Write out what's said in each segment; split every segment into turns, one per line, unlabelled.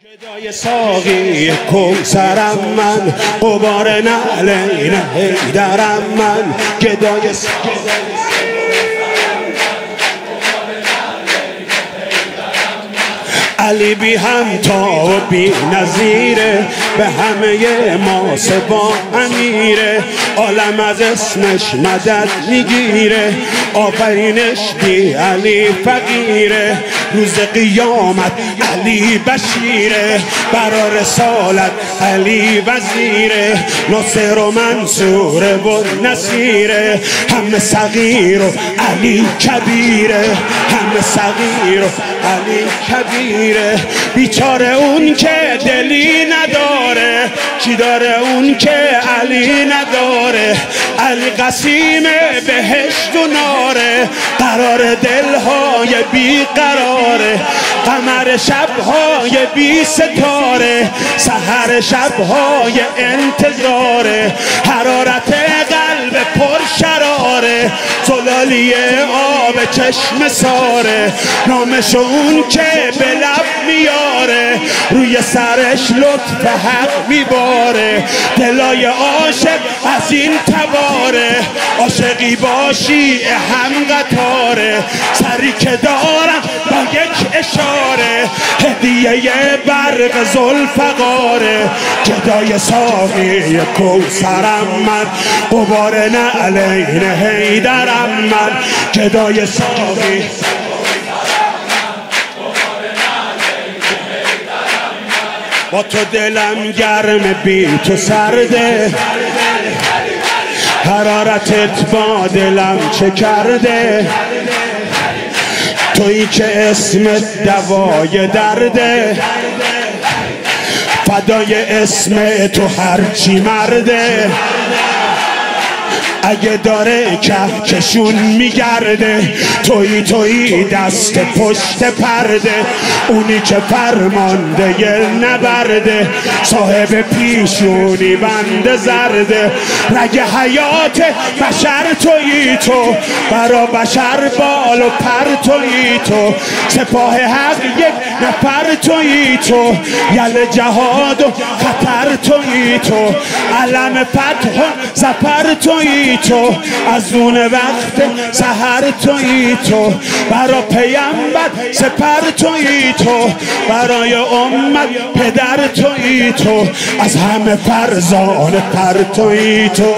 گدای ساقی کوثرم من، غبار نعلین حیدرم من. گدای علی بی همتا و بی نظیره، به همه ما سبا امیره. عالم از اسمش مدد میگیره، آفرینش بی علی فقیره. روز قیامت علی بشیره، برا رسالت علی وزیره. ناصر و منصور و نصیره، همه صغیر و علی کبیره. همه صغیر و علی کبیره. بیچاره اون که دلی نداره، کی داره اون که علی نداره؟ علی قسیم بهشت و ناره، قرار دلهای بی قراره. قمر شبهای بی ستاره، سحر شبهای انتظاره. حرارت قلب پر شراره، زلالی آب چشم ساره. نامش اون که به لب میاره، روی سرش لطف حق میباره. دلای عاشق از این تباره، عاشقی باشی هم قطاره. سری که دارم با یک اشاره، هدیه برق ذوالفقاره. گدای ساقی کوثرم من، غبار نعلین حیدرم من. گدای ساقی با تو دلم گرم بی تو سرده، حرارتت با دلم چه کرده؟ تویی که اسمت دوای درده، فدای اسم تو هرچی مرده. اگه داره کهکشون میگرده، تویی دست پشت پرده. اونی که فرمانده نبرده، صاحب پیشونی بند زرده. رگ حیات بشر تویی تو، برا بشر بال و پر تویی تو. سپاه حق یک نفر تویی تو، یل جهاد و خطر تویی تو. علم فتح و ظفر تویی تو، از اون وقت سحر تویی تو. برا پیامبر سپر تویی تو، برای امت پدر تویی تو. از همه فرزانه پر تویی تو،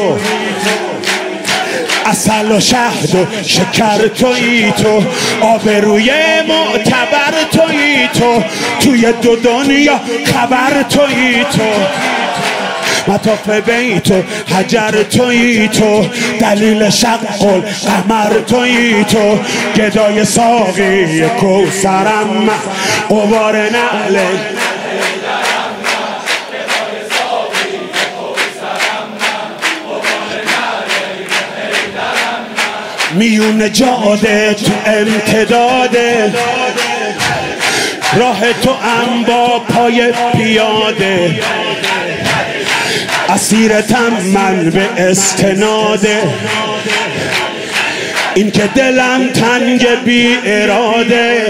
عسل و شهد و شکر تویی تو. آبروی معتبر تویی تو، توی دو دنیا خبر تویی تو. مطاف بیت و حجر تویی تو، دلیل شق القمر تویی تو. گدای ساقی کوثرم من، غبار نعلین میون جاده تو امتداده، راه تو ام با پای پیاده. اسیرتم من به استناده، این که دلم تنگ بی اراده.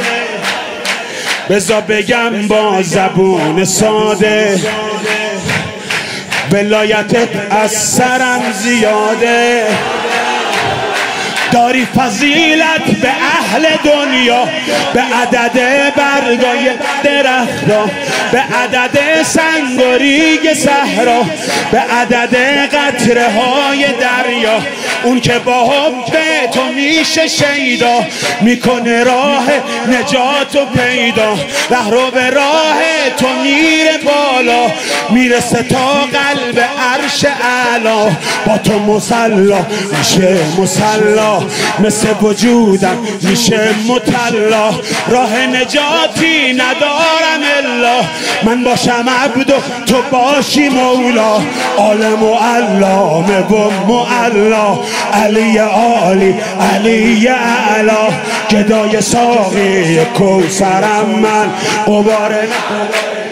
بذار بگم با زبون ساده، ولایتت از سرم زیاده. داری فضیلت به اهل دنیا، به عدد برگای درختا، به عدد سنگوریگ صحرا، به عدد قطره های دریا. اون که با حب تو میشه شیدا، میکنه راه نجات و پیدا. رهرو به راه تو میره بالا، میرسه تا قلب عرش اعلا. با تو مسلا میشه مسلا، مثل وجودم میشه مطلا. راه نجاتی ندارم الا، من باشم عبد و تو باشی مولا. عالم و علامه و معلا، علی عالی علی اعلا. گدای ساقی کوثرم من، غبار